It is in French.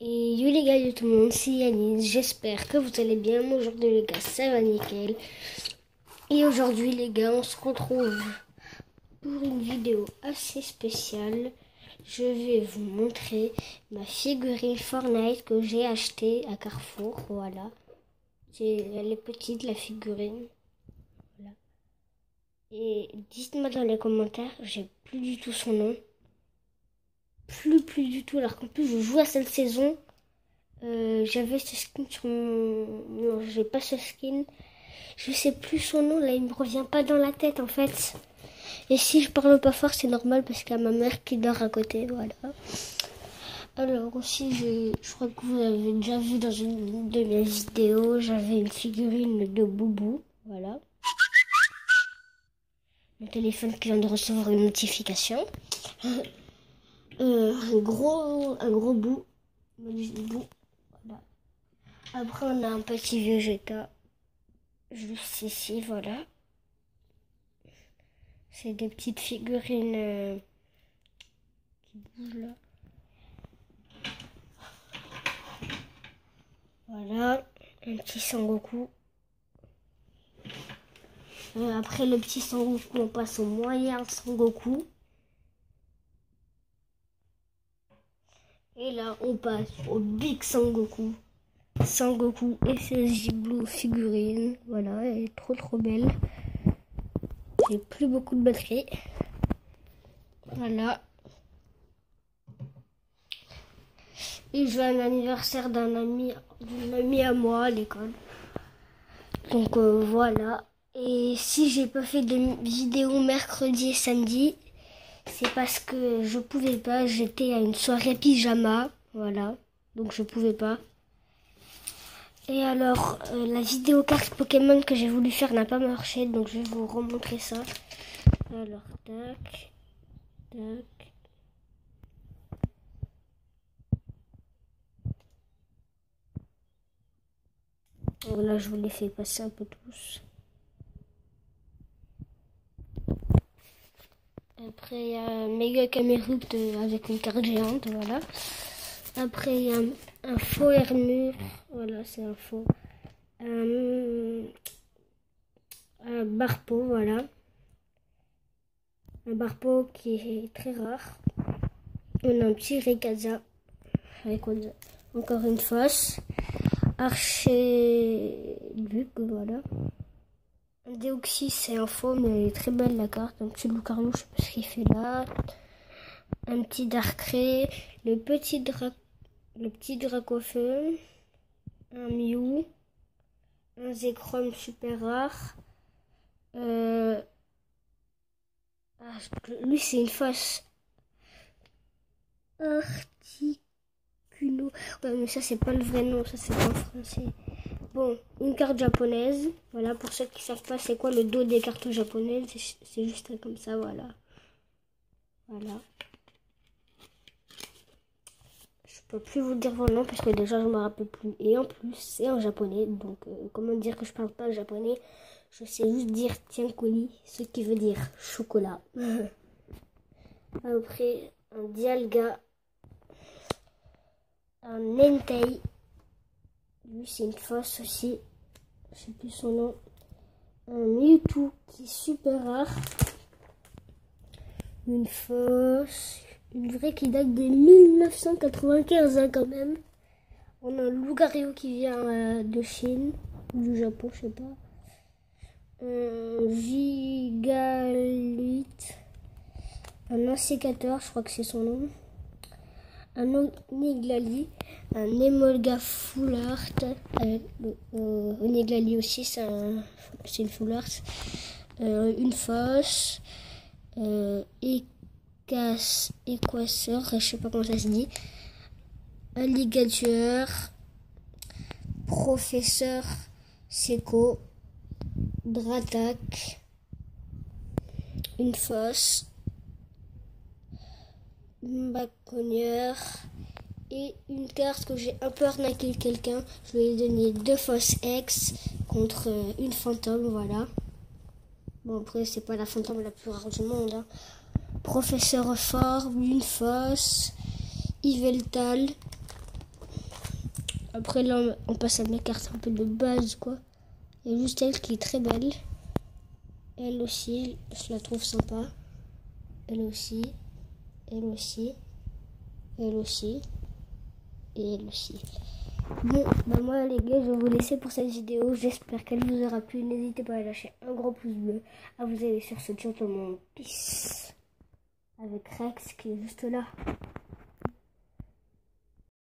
Et yo les gars, yo tout le monde, c'est Yanis, j'espère que vous allez bien. Aujourd'hui les gars, ça va nickel. Et aujourd'hui les gars, on se retrouve pour une vidéo assez spéciale. Je vais vous montrer ma figurine Fortnite que j'ai achetée à Carrefour, voilà. Elle est petite la figurine, voilà. Et dites-moi dans les commentaires, j'ai plus du tout son nom. Plus du tout, alors qu'en plus je joue à cette saison. J'avais ce skin sur mon... Non, j'ai pas ce skin. Je sais plus son nom, là, il me revient pas dans la tête, en fait. Et si je parle pas fort, c'est normal, parce qu'il y a ma mère qui dort à côté, voilà. Alors aussi, je crois que vous avez déjà vu dans une de mes vidéos, j'avais une figurine de Boubou, voilà. Mon téléphone qui vient de recevoir une notification. Un gros bout. Voilà. Après, on a un petit Vegeta. Juste ici, voilà. C'est des petites figurines qui bougent là. Voilà. Un petit Sangoku. Après le petit Sangoku, on passe au moyen Sangoku. Et là, on passe au Big Sangoku. Sangoku et ses Blue figurines. Voilà, elle est trop belle. J'ai plus beaucoup de batterie. Voilà. Et je vais à l'anniversaire d'une amie à moi à l'école. Donc voilà. Et si j'ai pas fait de vidéo mercredi et samedi, c'est parce que je pouvais pas. J'étais à une soirée pyjama. Voilà. Donc je pouvais pas. Et alors, la vidéo carte Pokémon que j'ai voulu faire n'a pas marché, donc je vais vous remontrer ça. Alors, tac. Voilà, je vous les fais passer un peu tous. Après, il y a Mega Camerupt avec une carte géante, voilà. Après, il y a un faux Hermure, voilà, c'est un faux. Un Barpo, voilà. Un Barpo qui est très rare. On a un petit Rayquaza avec encore une face. Archiduc, voilà. Un Deoxys, c'est un faux, mais elle est très belle la carte. Un petit Lucario, je sais pas ce qu'il fait là. Un petit Darkrai, le petit Dracofeu, un Mew, un Zekrom super rare. Lui, c'est une face. Articuno. Ouais, mais ça, c'est pas le vrai nom, ça, c'est pas en français. Bon, une carte japonaise. Voilà, pour ceux qui savent pas c'est quoi le dos des cartes japonaises, c'est juste comme ça, voilà. Voilà. Je peux plus vous dire vos noms parce que déjà je me rappelle plus. Et en plus, c'est en japonais, donc comment dire que je parle pas japonais? Je sais juste dire tiankoli, ce qui veut dire chocolat. Après, un Dialga, un Entei. Lui, c'est une fosse aussi. Je sais plus son nom. Un Mewtwo qui est super rare. Une fosse. Une vraie qui date de 1995 hein, quand même. On a un Lucario qui vient de Chine. Ou du Japon, je sais pas. Un Gigalite. Un insécateur, je crois que c'est son nom. Un Oniglali, un Emolga Full Art, avec Oniglali aussi, c'est une Full Art, une fosse, Équasseur, je sais pas comment ça se dit, Alligator, Professeur Seco, Dratak, une fosse, Baconnière et une carte que j'ai un peu arnaqué quelqu'un. Je lui ai donné 2 fausses X contre une fantôme, voilà. Bon après c'est pas la fantôme la plus rare du monde. Hein. Professeur fort, une fausse, Yveltal, Après là, on passe à mes cartes un peu de base, quoi. Il y a juste elle qui est très belle. Elle aussi, je la trouve sympa. Elle aussi. Elle aussi. Elle aussi. Et elle aussi. Bon, bah moi les gars, je vais vous laisser pour cette vidéo. J'espère qu'elle vous aura plu. N'hésitez pas à lâcher un gros pouce bleu, à vous aller sur ce Gentleman Peace avec Rex qui est juste là.